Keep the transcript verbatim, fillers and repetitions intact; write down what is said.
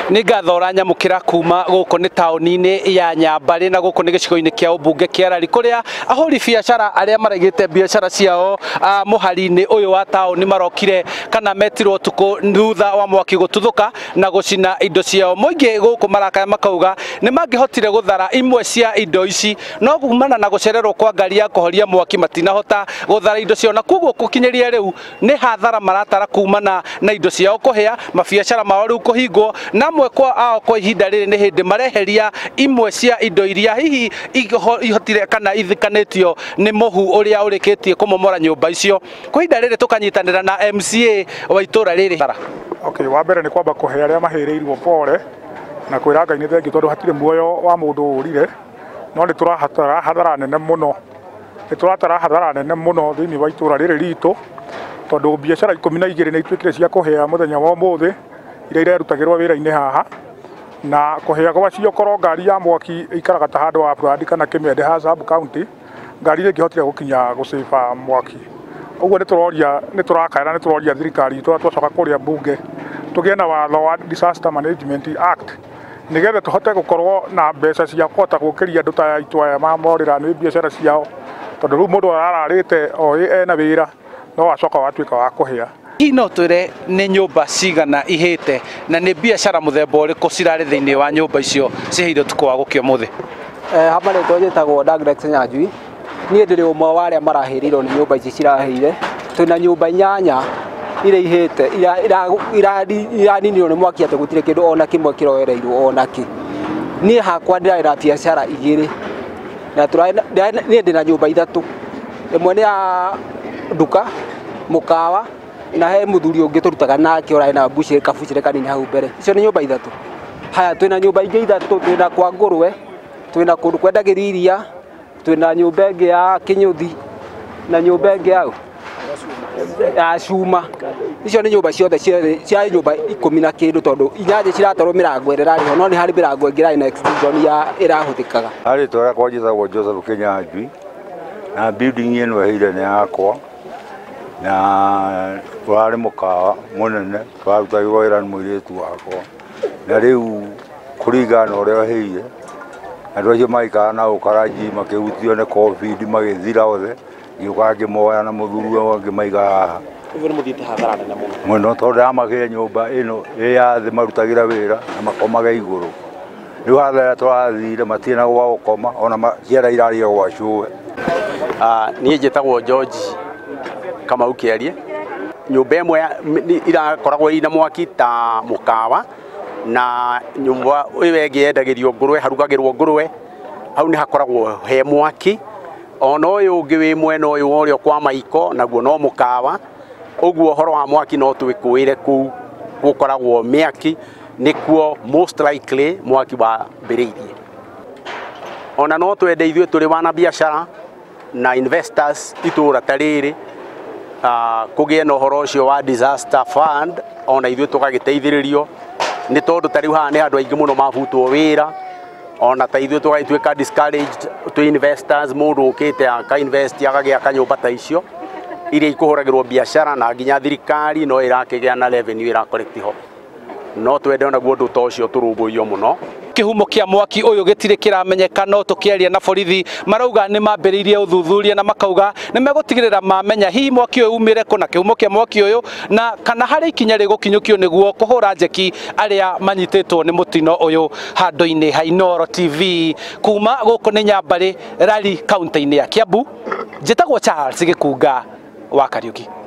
Nĩ ngathora nyamũkĩra kuma gũkũ nĩ taũni-inĩ ya Nyambari na gũkũ nĩ gĩcigo-inĩ kĩa ũmbunge kĩa Rari kũrĩa ahũri biacara arĩa maraigĩte biacara ciao mũhari-inĩ ũyũ wa taũni marokire kana metirwo ũtukũ thutha wa mwaki gũtuthũka na gũcina indo ciao. Mũingĩ gũkũ marakaya makauga nĩ mangĩhotire gũthara imwe cia indo ici no kumana na gũcererwo kwa ngari ya kũhoria mwaki matinahota gũthara indo ciao, na koguo gũkinyĩria rĩu nĩ hathara maratara kumana na indo ciao kũhĩa, mabiacara mao rĩu kũhingwo, na amwe kwa ao kwa ihinda rĩrĩ nĩ hĩndĩ mareheria imwe cia indo iria hihi ihotire kana ithikanĩtio nĩ mũhu ũrĩa ũrĩkĩtie kũmomora nyũmba icio. Kwa ihinda rĩrĩ tũkanyitanĩra na M C A wa itũra rĩrĩ. Okay, wa mbere nĩ kwamba kũhe arĩa mahĩrĩirwo pole na kwĩra Ngai nĩ thengi tondũ hatirĩ muoyo wa mũndũ ũrire, no nĩ tũrahatara hathara nene mũno, nĩ tũratara hathara nene mũno thĩinĩ wa itũra rĩrĩ ritũ tondũ biacara ikũmi na igĩrĩ nĩ ituĩkire cia kũhĩa mũthenya wa ũmũthĩ iria irerutagĩrwo wĩra-inĩ haha, na kũhĩa gwacio korwo ngari ya mwaki ikaraga ta handũ wa Brandi kana Kĩmende ha sub county, ngari ndĩngĩhotire gũkinya gũcĩba mwaki. Ũguo nĩ tũroria nĩ tũrakaĩra nĩ tũroria thirikari itũ twacoka kũrĩa mbunge tũgĩe na watho wa Disaster Management Act nĩgetha tũhote gũkorwo na mbeca cia kũhota gũkĩria andũ ta aitũ aya mamorĩra nĩ biacara ciao, tondũ rĩu mũndũ arararĩte oĩ ena wĩra no wacoka watuĩka wa kũhĩa. Hihi no twĩre nĩ nyũmba cigana ihĩte na nĩ biacara mũthemba ũrĩkũ cirarĩ thĩinĩ wa nyũmba icio cihĩire ũtukũ wa gũkĩa ũmũthĩ? Hama rĩtwa njĩtagwo Douglas Nyanjui, niĩ ndĩrĩ ũmwe wa arĩa marahĩrĩirwo nĩ nyũmba ici cirahĩire. Twĩna nyũmba inyanya iria ihĩte iraninirwo nĩ mwaki atĩ gũtirĩ kĩndũ ona kĩmwe kĩroereirwo ona kĩ. Niĩ hakwa ndĩrarĩ na biacara igĩrĩ na niĩ ndĩna nyũmba ithatũ, ĩmwe nĩ ya nduka mũkawa na he mũthuri ũngĩ tũrutaga nake ũrarĩ na mbucĩrĩ kabucĩrĩ kanini hau mbere. Icio nĩ nyũmba ithatũ. Haya, twĩna nyũmba ingĩ ithatũ, twĩna kwa ngũrwe, twĩna kũndũ kwendagĩrio iria, twĩna nyũmba ĩngĩ ya Kĩnyũthi na nyũmba ĩngĩ ya ya Cuma. Icio nĩ nyũmba ciothe cia nyũmba ikũmi na kĩndũ tondũ inyanya ciratarwo mĩrango ĩrĩa ĩrarĩ ho no nĩ harĩ mĩrango ĩngĩ ĩrarĩ na extension ya ĩrahũthĩkaga. Harĩ tũrĩa kwa njĩtagwo Joseph Kĩnyanjui na building ĩno ĩhĩire nĩ yakwa na twarĩ mũkawa mũnene twarutagĩrwo wĩra nĩ mũirĩtu wakwa, na rĩu kũringana na ũrĩa ũhĩire andũ acio maikaraga na ũkaraji makĩhutio nĩ COVID magĩthira othe, gĩũka ngĩmoya na mũthuri ũyũ ngĩmaiga haha. Ũguo nĩ mũthiĩte hathara nene mũno mũno tondũ ndamagĩire nyũmba ĩno ĩ ya thĩ marutagĩra wĩra na makomaga igũrũ. Rĩu hathara tũrathire matirĩ na gwa gũkoma ona ciara irarĩa gwa cũwe. Niĩ njĩtagwo George Kamau Kĩarie. Nyũmba ĩmwe irakoragwo ĩna mwaki ta mũkawa na nyũmba ĩyo ĩngĩ yendagĩrio ngũrwe, harugagĩrwo ngũrwe, hau nĩ hakoragwo he mwaki. Ona ũyũ ũngĩ wĩ mwena ũyũ ũrĩa kwa maiko naguo no mũkawa, ũguo ũhoro wa mwaki no twĩkũĩre kũu gũkoragwo mĩaki nĩkuo most likely mwaki wambĩrĩirie. Ona no twende ithuĩ tũrĩ wana biacara na investors itũra ta rĩrĩ kũgĩe na ũhoro ũcio wa disaster fund ona ithuĩ tũgagĩteithĩrĩrio nĩ tondũ ta rĩu haha nĩ andũ aingĩ mũno mabutwo wĩra, ona ta ithuĩ tũgagĩtuĩka discouraged to investors, mũndũ ũkĩte aka invest agagĩa kanyũmba ta icio iria ikũhũragĩrwo biacara na nginya thirikari no ĩrakĩgĩa na revenue ĩrakoreti ho. No twende onaguo ũndũ ta ũcio tũrũmbũiyo mũno. Kĩhumo kĩa mwaki ũyũ gĩtirĩ kĩramenyeka no tũkĩaria na borithi marauga nĩ mambĩrĩirie ũthuthuria na makauga nĩ megũtigĩrĩra mamenya hihi mwaki ũyũ umĩre kũ na kĩhumo kĩa mwaki ũyũ na kana harĩ ikinya rĩgũkinyũkio nĩguo kũhũra njeki arĩa manyitĩtwo nĩ mũtino ũyũ. Handũ-inĩ ha Inooro T V kuma gũkũ nĩ Nyambari, Rari, kaunti-inĩ ya Kiambu, njĩtagwo Charles Gĩkunga wa Kariuki.